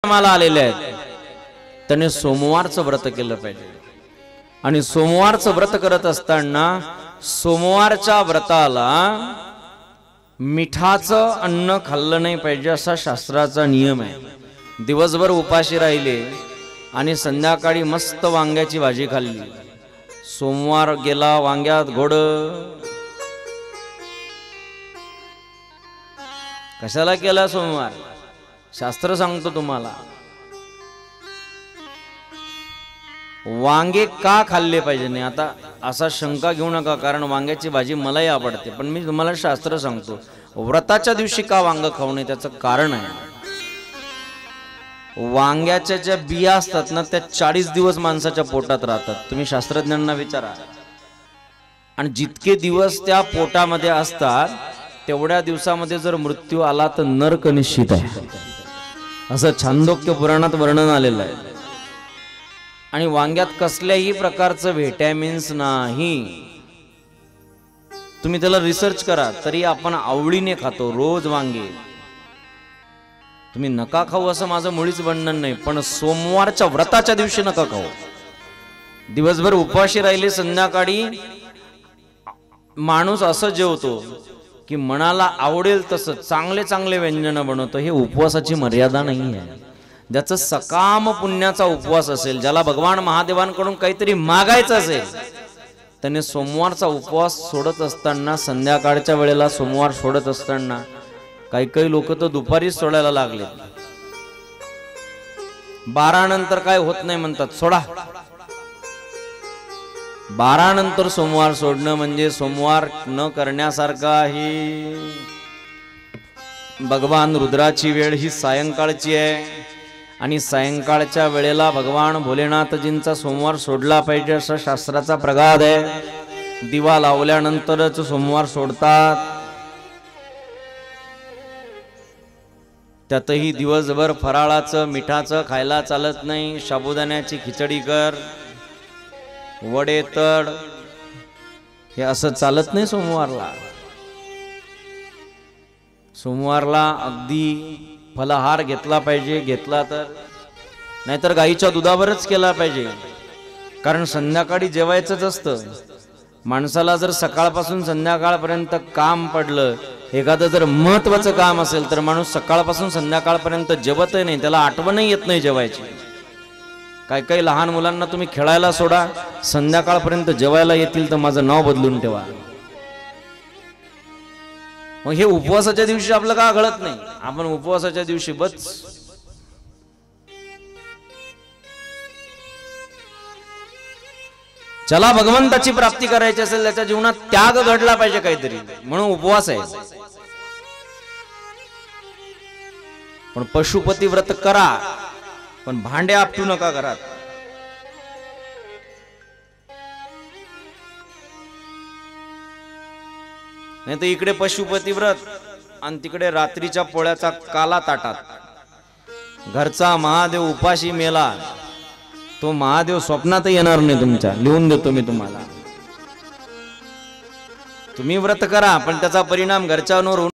आम्हाला आलेले आहेत त्याने सोमवारचं व्रत केलं पाहिजे। आणि सोमवारचं व्रत करत असताना सोमवारच्या व्रताला मिठाचं अन्न खाल्लं नाही पाहिजे असा शास्त्राचा नियम आहे। दिवसभर उपाशी राहिले आणि संध्याकाळी मस्त वांग्याची भाजी खाल्ली, सोमवार गेला वांग्यात घोड। कशाला केला सोमवार? शास्त्र सांगतो तुम्हाला। वांगे का खाल्ले पाहिजे नाही, आता असा शंका घेऊ नका, कारण वांग्याची भाजी मलाही आवडते, पण मी तुम्हाला शास्त्र सांगतो व्रताच्या दिवशी का वांग खाऊ नये त्याचं कारण आहे। वांग्याच्या ज्या बिया असतात ना त्या 40 दिवस माणसाच्या पोटात राहतात, तुम्ही शास्त्रज्ञांना विचारा। आणि जितके दिवस त्या पोटामध्ये असतात तेवढ्या दिवसामध्ये जर मृत्यू आला तर नरक निश्चित आहे, असं छांदोग्य पुराणात वर्णन आलेलं आहे। आणि वांग्यात कसल्याही प्रकारचं व्हिटॅमिन्स नाही, तुम्ही त्याला रिसर्च करा, तरी आपण आवडीने खातो रोज वांगे। तुम्ही नका खाऊ असं माझं मुळीच वर्णन नाही, पण सोमवारच्या व्रताच्या दिवशी नका खाऊ। दिवसभर उपाशी राहिले, संध्याकाळी माणूस असं जेवतो की मनाला आवडेल तसं चांगले चांगले व्यंजन बनवतो, हे उपवासाची मर्यादा नाही आहे। ज्याचं सकाम पुण्याचा उपवास असेल, ज्याला भगवान महादेवांकडून काहीतरी मागायचं असेल, त्याने सोमवारचा उपवास सोडत असताना, संध्याकाळच्या वेळेला सोमवार सोडत असताना, काही काही लोक तर दुपारीच सोडायला लागले। 12 नंतर काय होत नाही म्हणतात, सोडा। 12 नंतर सोमवार सोडणं म्हणजे सोमवार न करण्यासारखं आहे। भगवान रुद्राची वेळ ही सायंकाळची आहे आणि सायंकाळच्या वेळेला भगवान भोलेनाथजींचा सोमवार सोडला पाहिजे असा शास्त्राचा प्रघात आहे। दिवा लावल्यानंतरच सोमवार सोडतात, त्यातही दिवसभर फराळाचं मिठाचं खायला चालत नाही। साबुदाण्याची खिचडी कर, वडे तळ, हे असं चालत नाही सोमवारला। सोमवारला अगदी फलाहार घेतला पाहिजे, घेतला तर, नाहीतर गाईच्या दुधावरच केला पाहिजे, कारण संध्याकाळी जेवायचंच असतं। माणसाला जर सकाळपासून संध्याकाळपर्यंत काम पडलं, एखादं जर महत्वाचं काम असेल तर माणूस सकाळपासून संध्याकाळपर्यंत जेवतही नाही, त्याला आठवणही येत नाही जेवायची। काही काही लहान मुलांना तुम्ही खेळायला सोडा, संध्याकाळपर्यंत जेवायला येतील तर माझं नाव बदलून ठेवा। मग हे उपवासाच्या दिवशी आपलं का कळत नाही? आपण उपवासाच्या दिवशी बस चला भगवंताची प्राप्ती करायची असेल, त्याच्या जीवनात त्याग घडला पाहिजे काहीतरी, म्हणून उपवास आहे। पण पशुपती व्रत करा, पण भांडे आपटू नका घरात। नाही तर इकडे पशुपती व्रत आणि तिकडे रात्रीच्या पोळ्याचा काला ताटात। घरचा महादेव उपाशी मेला, तो महादेव स्वप्नात येणार नाही तुमच्या, लिहून देतो मी तुम्हाला। तुम्ही व्रत करा पण त्याचा परिणाम घरच्यांवर